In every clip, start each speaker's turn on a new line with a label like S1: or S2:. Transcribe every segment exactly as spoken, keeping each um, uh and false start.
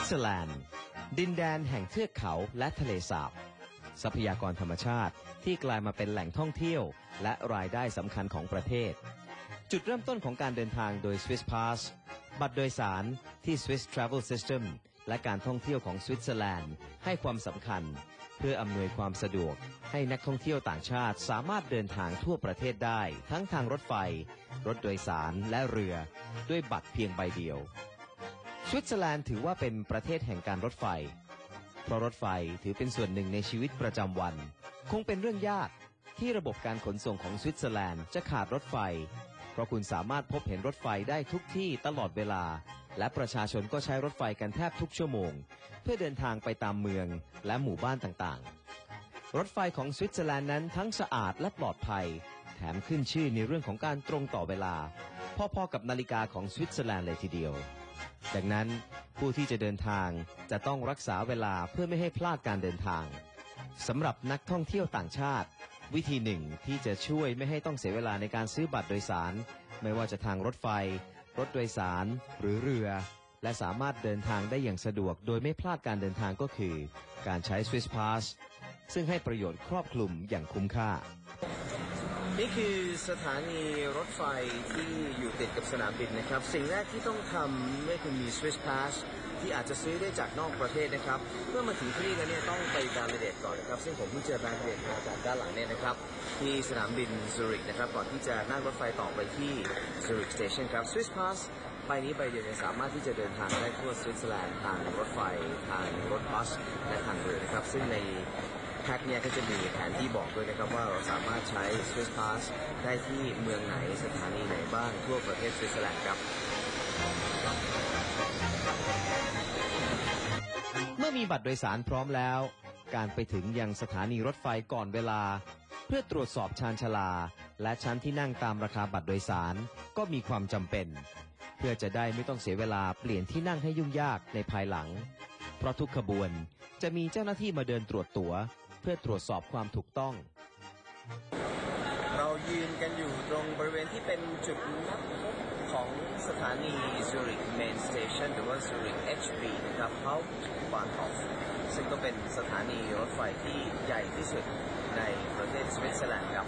S1: เซอร์แลนด์ดินแดนแห่งเทือกเขาและทะเลสาบทรัพยากรธรรมชาติที่กลายมาเป็นแหล่งท่องเที่ยวและรายได้สำคัญของประเทศจุดเริ่มต้นของการเดินทางโดย Swiss Pass บัตรโดยสารที่ Swiss Travel System และการท่องเที่ยวของสวิตเซอร์แลนด์ให้ความสำคัญเพื่ออำนวยความสะดวกให้นักท่องเที่ยวต่างชาติสามารถเดินทางทั่วประเทศได้ทั้งทางรถไฟรถโดยสารและเรือด้วยบัตรเพียงใบเดียวสวิตเซอร์แลนด์ถือว่าเป็นประเทศแห่งการรถไฟเพราะรถไฟถือเป็นส่วนหนึ่งในชีวิตประจำวันคงเป็นเรื่องยากที่ระบบการขนส่งของสวิตเซอร์แลนด์จะขาดรถไฟเพราะคุณสามารถพบเห็นรถไฟได้ทุกที่ตลอดเวลาและประชาชนก็ใช้รถไฟกันแทบทุกชั่วโมงเพื่อเดินทางไปตามเมืองและหมู่บ้านต่างๆรถไฟของสวิตเซอร์แลนด์นั้นทั้งสะอาดและปลอดภัยแถมขึ้นชื่อในเรื่องของการตรงต่อเวลาพอๆกับนาฬิกาของสวิตเซอร์แลนด์เลยทีเดียวดังนั้นผู้ที่จะเดินทางจะต้องรักษาเวลาเพื่อไม่ให้พลาดการเดินทางสำหรับนักท่องเที่ยวต่างชาติวิธีหนึ่งที่จะช่วยไม่ให้ต้องเสียเวลาในการซื้อบัตรโดยสารไม่ว่าจะทางรถไฟรถโดยสารหรือเรือและสามารถเดินทางได้อย่างสะดวกโดยไม่พลาดการเดินทางก็คือการใช้ Swiss Pass ซึ่งให้ประโยชน์ครอบคลุมอย่างคุ้มค่านี่คือสถานีรถไฟที่อยู่ติดกับสนามบินนะครับสิ่งแรกที่ต้องทำเมื่อคุณมี Swiss Pass ที่อาจจะซื้อได้จากนอกประเทศนะครับเมื่อมาถึงที่นี่แล้วเนี่ยต้องไปวาลิเดตก่อนนะครับซึ่งผมเพิ่งเจอวาลิเดตมาจากด้านหลังเนี่ยนะครับที่สนามบินซูริกนะครับก่อนที่จะนั่งรถไฟต่อไปที่ซูริกสเตชันครับ Swiss Pass ใบนี้ใบเดียวสามารถที่จะเดินทางได้ทั่วสวิตเซอร์แลนด์ทางรถไฟทางรถบัสและทางเรือนะครับซึ่งในแพ็คเนี่ยก็จะมีแผนที่บอกด้วยนะครับว่าเราสามารถใช้ Swiss Pass ได้ที่เมืองไหนสถานีไหนบ้างทั่วประเทศสวิตเซอร์แลนด์ครับเมื่อมีบัตรโดยสารพร้อมแล้วการไปถึงยังสถานีรถไฟก่อนเวลาเพื่อตรวจสอบชานชาลาและชั้นที่นั่งตามราคาบัตรโดยสารก็มีความจำเป็นเพื่อจะได้ไม่ต้องเสียเวลาเปลี่ยนที่นั่งให้ยุ่งยากในภายหลังเพราะทุกขบวนจะมีเจ้าหน้าที่มาเดินตรวจตั๋วเพื่อตรวจสอบความถูกต้องเรายืนกันอยู่ตรงบริเวณที่เป็นจุดนัดพบของสถานี Zurich Main Station หรือว่า Zurich เอช บี นะครับ Hauptbahnhof ซึ่งก็เป็นสถานีรถไฟที่ใหญ่ที่สุดในประเทศสวิตเซอร์แลนด์ครับ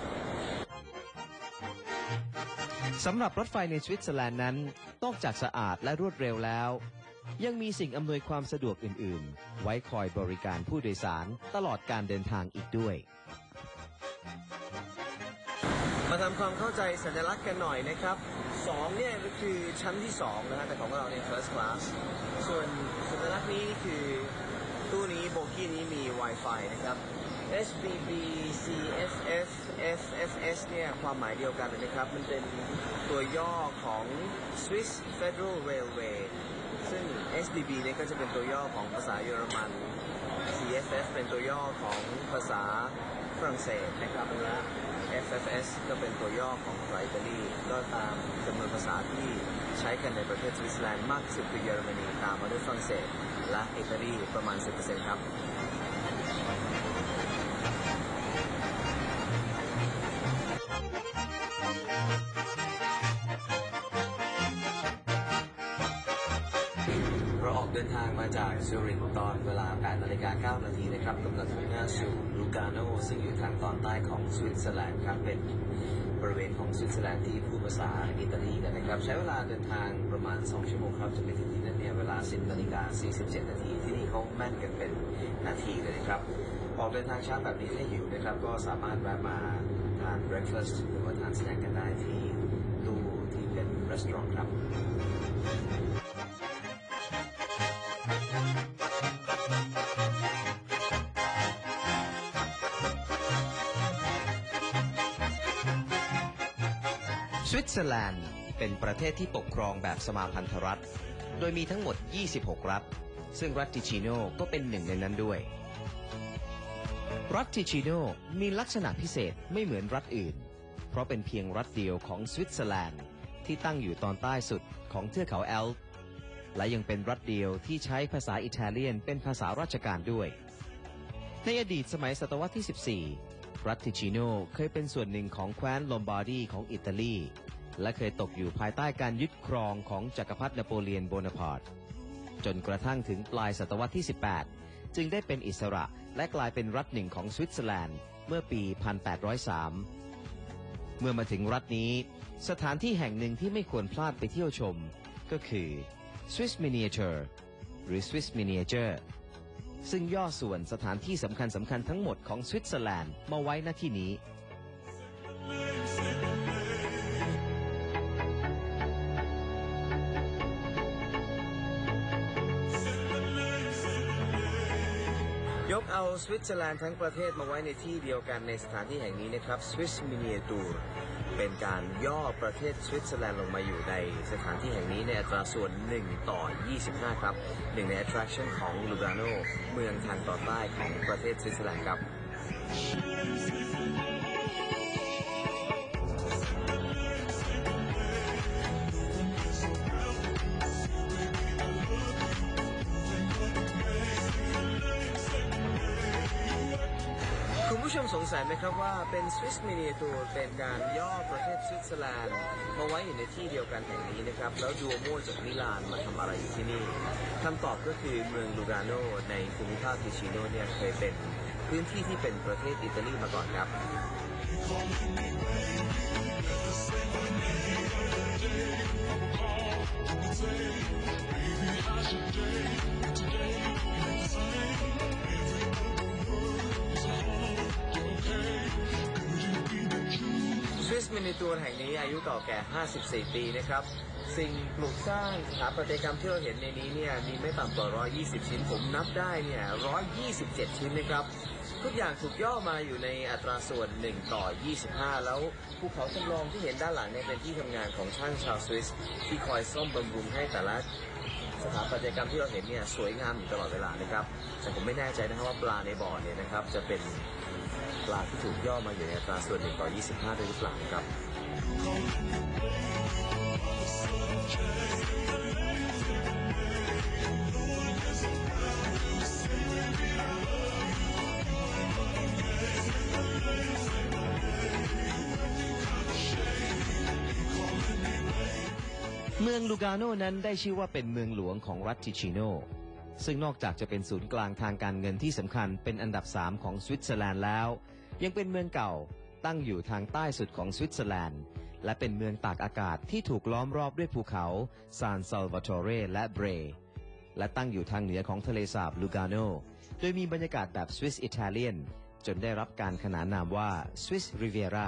S1: สำหรับรถไฟในสวิตเซอร์แลนด์นั้นนอกจากสะอาดและรวดเร็วแล้วยังมีสิ่งอำนวยความสะดวกอื่นๆไว้คอยบริการผู้โดยสารตลอดการเดินทางอีกด้วยมาทำความเข้าใจสัญลักษณ์กันหน่อยนะครับสองเนี่ยก็คือชั้นที่สองนะฮะแต่ของเราเนี่ย first class ส่วนสัญลักษณ์นี้คือตู้นี้โบกี้นี้มี Wi-Fi นะครับ เอส บี บี ซี เอฟ เอฟ เอฟ เอฟ เอส เนี่ยความหมายเดียวกันเลยนะครับมันเป็นตัวย่อของ Swiss Federal Railway ซึ่ง เอส บี บี เนี่ยก็จะเป็นตัวย่อของภาษาเยอรมัน ซี เอฟ เอฟ เป็นตัวย่อของภาษาฝรั่งเศสนะครับและ เอฟ เอฟ เอส ก็เป็นตัวย่อของภาษาอิตาลีก็ตามจำนวนภาษาที่ใช้กันในประเทศสวิตเซอร์แลนด์มากที่สุดคือเยอรมนีตามมาด้วยฝรั่งเศสและอิตาลีประมาณ สิบเปอร์เซ็นต์ ครับเราออกเดินทางมาจากซูริกตอนเวลา แปดนาฬิกาเก้านาทีนะครับกำลังมุ่งหน้าสู่ลูกาโนซึ่งอยู่ทางตอนใต้ของสวิตเซอร์แลนด์ครับเป็นบริเวณของสวิตเซอร์แลนด์ที่พูดภาษาอิตาลีกันนะครับใช้เวลาเดินทางประมาณสองชั่วโมงครับจะไปถึงที่นั่นเนี่ยเวลา สิบนาฬิกาสี่สิบเจ็ดนาทีที่นี่เขาแม่นกันเป็นนาทีเลยนะครับออกเดินทางช้าแบบนี้ให้หิวนะครับก็สามารถแวะมาทาน breakfast หรือว่าทานสแน็คกันได้ที่ตู้ที่เป็นร้านครับสวิตเซอร์แลนด์เป็นประเทศที่ปกครองแบบสมาพันธรัฐโดยมีทั้งหมดยี่สิบหกรัฐซึ่งรัฐติชิโนก็เป็นหนึ่งในนั้นด้วยรัฐติชิโนมีลักษณะพิเศษไม่เหมือนรัฐอื่นเพราะเป็นเพียงรัฐเดียวของสวิตเซอร์แลนด์ที่ตั้งอยู่ตอนใต้สุดของเทือกเขาแอลป์และยังเป็นรัฐเดียวที่ใช้ภาษาอิตาเลียนเป็นภาษาราชการด้วยในอดีตสมัยศตวรรษที่สิบสี่รัฐติชิโนเคยเป็นส่วนหนึ่งของแคว้นลอมบาร์ดีของอิตาลีและเคยตกอยู่ภายใต้การยึดครองของจักรพรรดินโปเลียนโบนาปาร์ตจนกระทั่งถึงปลายศตวรรษที่ สิบแปด จึงได้เป็นอิสระและกลายเป็นรัฐหนึ่งของสวิตเซอร์แลนด์เมื่อปี หนึ่งพันแปดร้อยสาม เมื่อมาถึงรัฐนี้สถานที่แห่งหนึ่งที่ไม่ควรพลาดไปเที่ยวชมก็คือ Swiss Miniature หรือ Swiss Miniature ซึ่งย่อส่วนสถานที่สำคัญสำคัญทั้งหมดของสวิตเซอร์แลนด์มาไว้ณที่นี้ยกเอาสวิตเซอร์แลนด์ทั้งประเทศมาไว้ในที่เดียวกันในสถานที่แห่งนี้นะครับ Swiss Miniature เป็นการย่อประเทศสวิตเซอร์แลนด์ลงมาอยู่ในสถานที่แห่งนี้ในอัตราส่วนหนึ่งต่อยี่สิบห้าครับหนึ่งใน attraction ของลูกาโนเมืองทางตอนใต้ของประเทศสวิตเซอร์แลนด์ครับคุณผู้ชมสงสัยไหมครับว่าเป็น Swiss Miniature เป็นการย่อประเทศสวิตเซอร์แลนด์มาไว้อยู่ในที่เดียวกันแห่งนี้นะครับแล้วดูโม่จากมิลานมาทำอะไรอยู่ที่นี่คำตอบก็คือเมืองลูกาโนในภูมิภาคติชิโนเนี่ยเคยเป็นพื้นที่ที่เป็นประเทศอิตาลีมาก่อนครับSwiss Miniature แห่งนี้อายุเก่าแก่ห้าสิบสี่ปีนะครับสิ่งปลูกสร้างสถาปัตยกรรมที่เราเห็นในนี้เนี่ยมีไม่ต่ำกว่าหนึ่งร้อยยี่สิบชิ้นผมนับได้เนี่ยหนึ่งร้อยยี่สิบเจ็ดชิ้นนะครับทุกอย่างถูกย่อมาอยู่ในอัตราส่วนหนึ่งต่อยี่สิบห้าแล้วภูเขาจำลองที่เห็นด้านหลังเนี่ยเป็นที่ทำงานของช่างชาวสวิสที่คอยซ่อมบำรุงให้แต่ละสถาปัตยกรรมที่เราเห็นเนี่ยสวยงามอยู่ตลอดเวลานะครับแต่ผมไม่แน่ใจนะครับว่าปลาในบ่อเนี่ยนะครับจะเป็นปลาที่ถูกย่อมาอยู่ในอัตราส่วนหนึ่งต่อยี่สิบห้าด้วยหรือเปล่าครับเมืองลูกาโนนั้นได้ชื่อว่าเป็นเมืองหลวงของรัฐติชิโนซึ่งนอกจากจะเป็นศูนย์กลางทางการเงินที่สำคัญเป็นอันดับสามของสวิตเซอร์แลนด์แล้วยังเป็นเมืองเก่าตั้งอยู่ทางใต้สุดของสวิตเซอร์แลนด์และเป็นเมืองตากอากาศที่ถูกล้อมรอบด้วยภูเขาซานซัลวาโตเรและเบรและตั้งอยู่ทางเหนือของทะเลสาบลูกาโนโดยมีบรรยากาศแบบสวิสอิตาเลียนจนได้รับการขนานนามว่าสวิสริเวียรา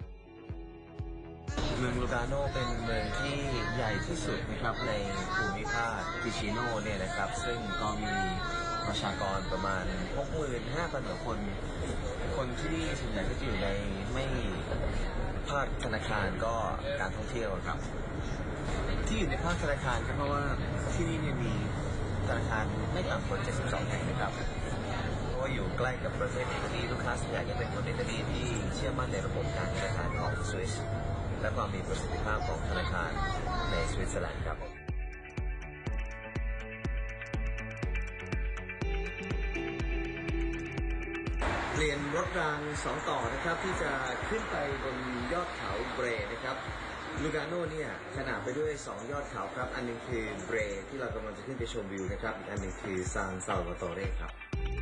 S1: เมืองลูกาโนเป็นเมืองที่ใหญ่ที่สุดนะครับในภูมิภาคติชิโนเนี่ยนะครับซึ่งก็มีประชากรประมาณ หกหมื่นห้าพัน กว่าคนคนที่ส่วนใหญ่ก็จะอยู่ในไม่ภาคธนาคารก็การท่องเที่ยวครับที่อยู่ในภาคธนาคารก็เพราะว่าที่นี่เนี่ยมีธนาคารไม่ต่ำกว่าเจ็ดสิบสองแห่งนะครับเพราะว่าอยู่ใกล้กับประเทศอิตาลีลูกค้าส่วนใหญ่ก็เป็นคนอิตาลีที่เชื่อมั่นในระบบการธนาคารของสวิสและความมีประสิทธิภาพของธนาคารในสวิตเซอร์แลนด์ครับเปลี่ยนรถรางสองต่อนะครับที่จะขึ้นไปบนยอดเขาเบรนะครับลูกาโนเนี่ยขนาบไปด้วยสองยอดเขาครับอันนึงคือเบรที่เรากำลังจะขึ้นไปชมวิวนะครับอีกอันนึงคือซานซัลวาโตเรครับ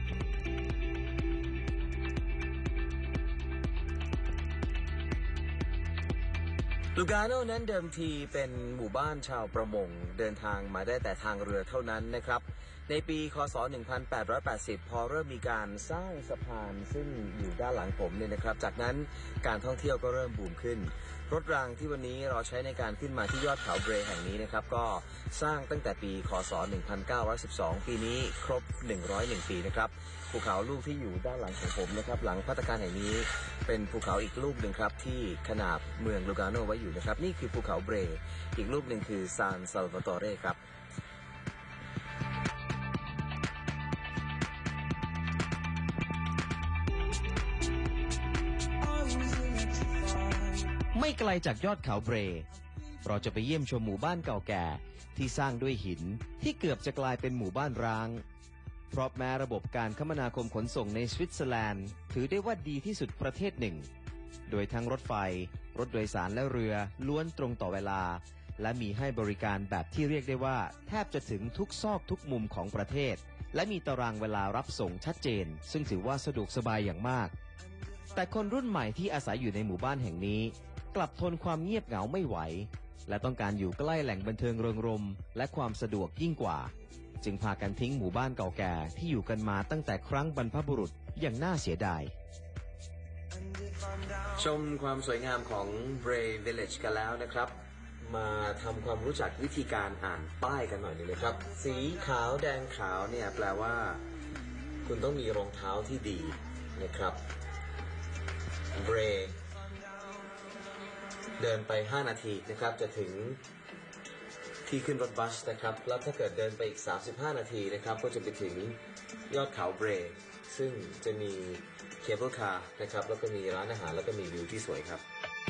S1: ลูกาโนนั้นเดิมทีเป็นหมู่บ้านชาวประมงเดินทางมาได้แต่ทางเรือเท่านั้นนะครับในปีคศหนึ่งพันแปดร้อยแปดสิบพอเริ่มมีการสร้างสะพานซึ่งอยู่ด้านหลังผมเนี่ยนะครับจากนั้นการท่องเที่ยวก็เริ่มบูมขึ้นรถรางที่วันนี้เราใช้ในการขึ้นมาที่ยอดเขาเบรแห่งนี้นะครับก็สร้างตั้งแต่ปีคศหนึ่งพันเก้าร้อยสิบสองปีนี้ครบหนึ่งร้อยเอ็ดปีนะครับภูเขาลูกที่อยู่ด้านหลังของผมนะครับหลังภัตตาคารแห่งนี้เป็นภูเขาอีกลูกหนึ่งครับที่ขนาบเมืองลูกาโนไว้อยู่นะครับนี่คือภูเขาเบรอีกลูกหนึ่งคือซานซัลวาโตเรครับไม่ไกลจากยอดเขาเบรเราจะไปเยี่ยมชมหมู่บ้านเก่าแก่ที่สร้างด้วยหินที่เกือบจะกลายเป็นหมู่บ้านร้างเพราะแม้ระบบการคมนาคมขนส่งในสวิตเซอร์แลนด์ถือได้ว่าดีที่สุดประเทศหนึ่งโดยทั้งรถไฟรถโดยสารและเรือล้วนตรงต่อเวลาและมีให้บริการแบบที่เรียกได้ว่าแทบจะถึงทุกซอกทุกมุมของประเทศและมีตารางเวลารับส่งชัดเจนซึ่งถือว่าสะดวกสบายอย่างมากแต่คนรุ่นใหม่ที่อาศัยอยู่ในหมู่บ้านแห่งนี้กลับทนความเงียบเหงาไม่ไหวและต้องการอยู่ใกล้แหล่งบันเทิงเริงรมย์และความสะดวกยิ่งกว่าจึงพากันทิ้งหมู่บ้านเก่าแก่ที่อยู่กันมาตั้งแต่ครั้งบรรพบุรุษอย่างน่าเสียดายชมความสวยงามของ Bray Village กันแล้วนะครับมาทำความรู้จักวิธีการอ่านป้ายกันหน่อยนึงนะครับสีขาวแดงขาวเนี่ยแปลว่าคุณต้องมีรองเท้าที่ดีนะครับ Bray เดินไปห้านาทีนะครับจะถึงที่ขึ้นรถบัสนะครับแล้วถ้าเกิดเดินไปอีกสามสิบห้านาทีนะครับก็จะไปถึงยอดเขา Bray ซึ่งจะมีเคเบิลคาร์นะครับแล้วก็มีร้านอาหารแล้วก็มีวิวที่สวยครับ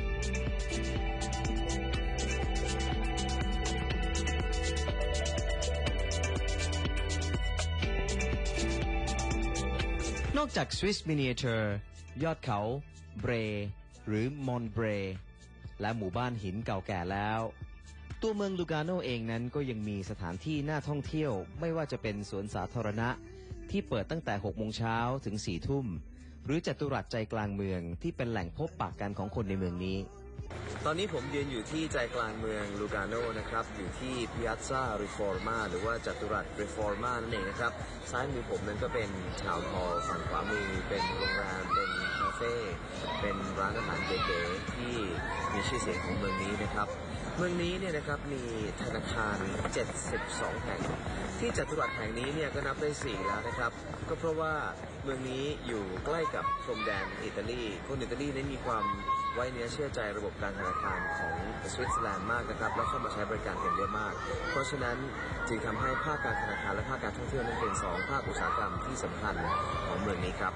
S1: นอกจาก Swiss Miniature ยอดเขา Bray หรือ Mont Bray และหมู่บ้านหินเก่าแก่แล้วตัวเมืองลูกาโนเองนั้นก็ยังมีสถานที่น่าท่องเที่ยวไม่ว่าจะเป็นสวนสาธารณะที่เปิดตั้งแต่หกโมงเช้าถึงสี่ทุ่มหรือจัตุรัสใจกลางเมืองที่เป็นแหล่งพบปะกันของคนในเมืองนี้ตอนนี้ผมยืนอยู่ที่ใจกลางเมืองลูกาโนนะครับอยู่ที่ Piazza Riforma หรือว่าจัตุรัส Riforma นั่นเองนะครับซ้ายมือผมนั้นก็เป็นทาวน์ฮอลล์ฝั่งขวามือเป็นโรงแรมเป็นคาเฟ่เป็นร้านอาหารเก๋ๆที่มีชื่อเสียงของเมืองนี้นะครับเมืองนี้เนี่ยนะครับมีธนาคารเจ็ดสิบสองแห่งที่จัตุรัสแห่งนี้เนี่ยก็นับได้สี่แล้วนะครับก็เพราะว่าเมืองนี้อยู่ใกล้กับพรมแดนอิตาลีคนอิตาลีนั้นมีความไว้เนื้อเชื่อใจระบบการธนาคารของสวิตเซอร์แลนด์มากนะครับแล้วเข้ามาใช้บริการกันเยอะมากเพราะฉะนั้นจึงทำให้ภาคการธนาคารและภาคการท่องเที่ยวนั้นเป็นสองภาคอุตสาหกรรมที่สำคัญของเมืองนี้ครับ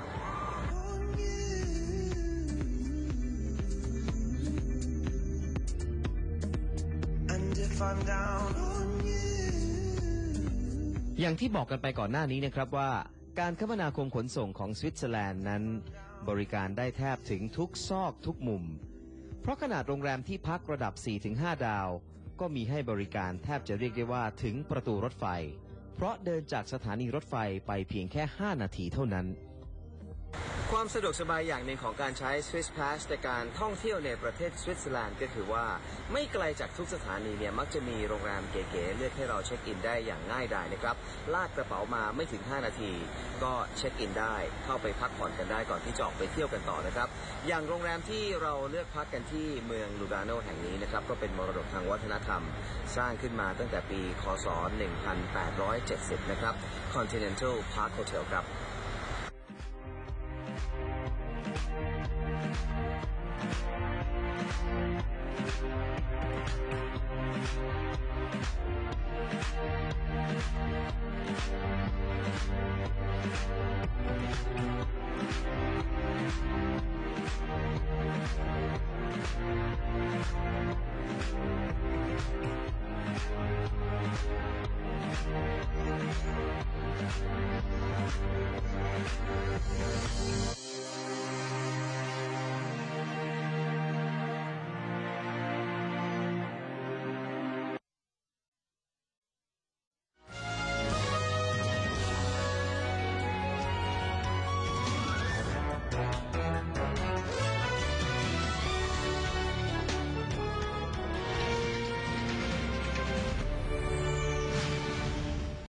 S1: อย่างที่บอกกันไปก่อนหน้านี้นะครับว่าการคมนาคมขนส่งของสวิตเซอร์แลนด์นั้นบริการได้แทบถึงทุกซอกทุกมุมเพราะขนาดโรงแรมที่พักระดับ สี่ถึงห้า ดาวก็มีให้บริการแทบจะเรียกได้ว่าถึงประตูรถไฟเพราะเดินจากสถานีรถไฟไปเพียงแค่ห้านาทีเท่านั้นความสะดวกสบายอย่างหนึ่งของการใช้ Swiss Pass ในการท่องเที่ยวในประเทศสวิตเซอร์แลนด์ก็คือว่าไม่ไกลจากทุกสถานีเนี่ยมักจะมีโรงแรมเก๋ๆเลือกให้เราเช็คอินได้อย่างง่ายดายนะครับลากกระเป๋ามาไม่ถึงห้านาทีก็เช็คอินได้เข้าไปพักผ่อนกันได้ก่อนที่จะออกไปเที่ยวกันต่อนะครับอย่างโรงแรมที่เราเลือกพักกันที่เมืองลูกาโนแห่งนี้นะครับก็เป็นมรดกทางวัฒนธรรมสร้างขึ้นมาตั้งแต่ปีค.ศ. หนึ่งพันแปดร้อยเจ็ดสิบนะครับ Continental Park Hotel ครับ